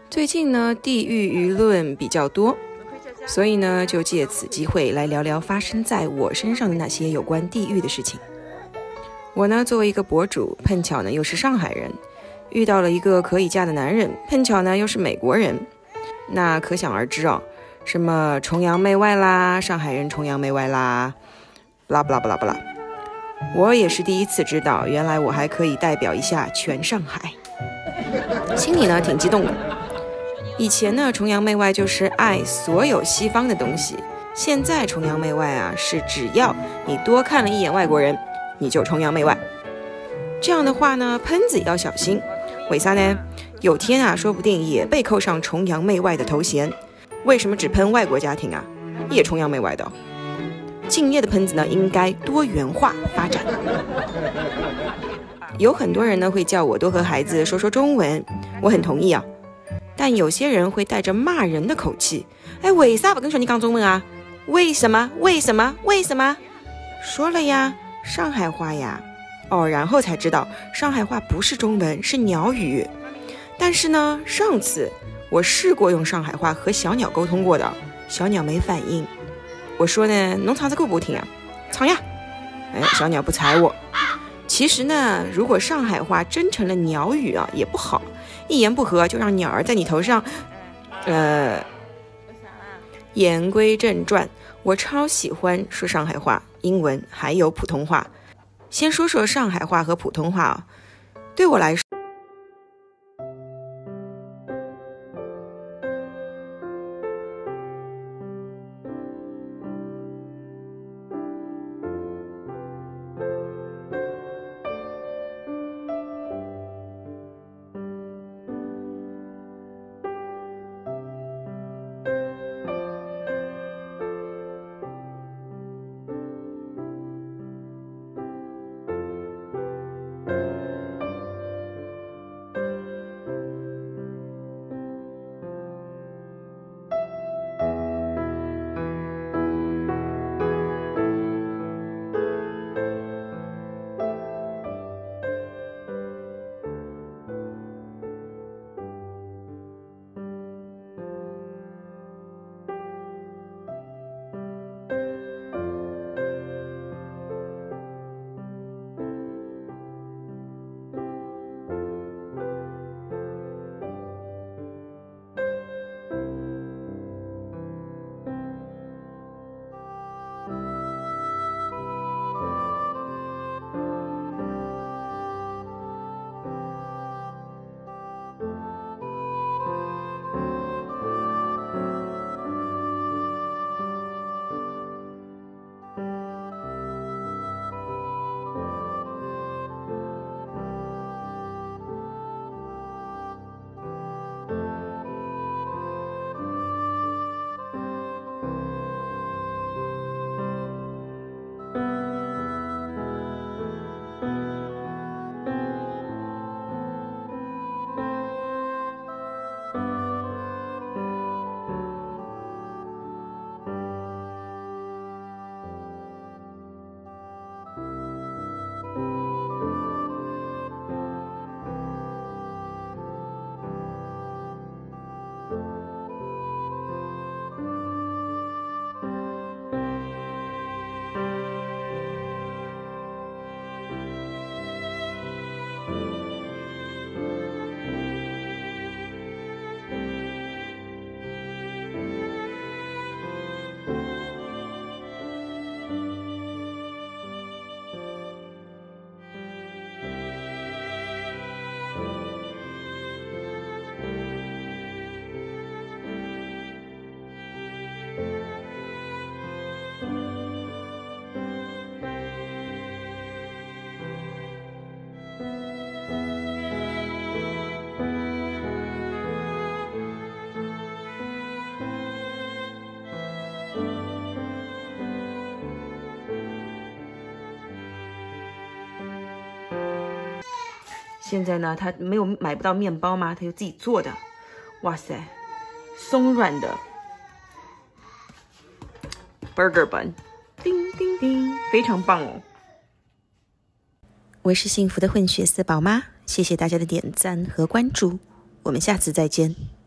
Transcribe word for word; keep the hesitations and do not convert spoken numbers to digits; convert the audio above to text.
最近呢，地域舆论比较多，所以呢，就借此机会来聊聊发生在我身上的那些有关地域的事情。我呢，作为一个博主，碰巧呢又是上海人，遇到了一个可以嫁的男人，碰巧呢又是美国人，那可想而知啊，什么崇洋媚外啦，上海人崇洋媚外啦，不啦不啦不啦不啦。我也是第一次知道，原来我还可以代表一下全上海，心里呢挺激动的。以前呢，崇洋媚外就是爱所有西方的东西，现在崇洋媚外啊，是只要你多看了一眼外国人，你就崇洋媚外。这样的话呢，喷子也要小心，为啥呢？有天啊，说不定也被扣上崇洋媚外的头衔。为什么只喷外国家庭啊？也崇洋媚外的哦。敬业的喷子呢，应该多元化发展。有很多人呢会叫我多和孩子说说中文，我很同意啊。但有些人会带着骂人的口气，哎，为啥不跟说你讲中文啊？为什么？为什么？为什么？说了呀，上海话呀。哦，然后才知道上海话不是中文，是鸟语。但是呢，上次我试过用上海话和小鸟沟通过的，小鸟没反应。我说呢，侬唱这个不听啊？唱呀！哎，小鸟不睬我。其实呢，如果上海话真成了鸟语啊，也不好。一言不合就让鸟儿在你头上，呃，言归正传，我超喜欢说上海话、英文还有普通话。先说说上海话和普通话啊，对我来说。现在呢，他没有买不到面包吗？他就自己做的，哇塞，松软的 burger bun， 叮叮叮，非常棒哦。我是幸福的混血四宝妈，谢谢大家的点赞和关注，我们下次再见。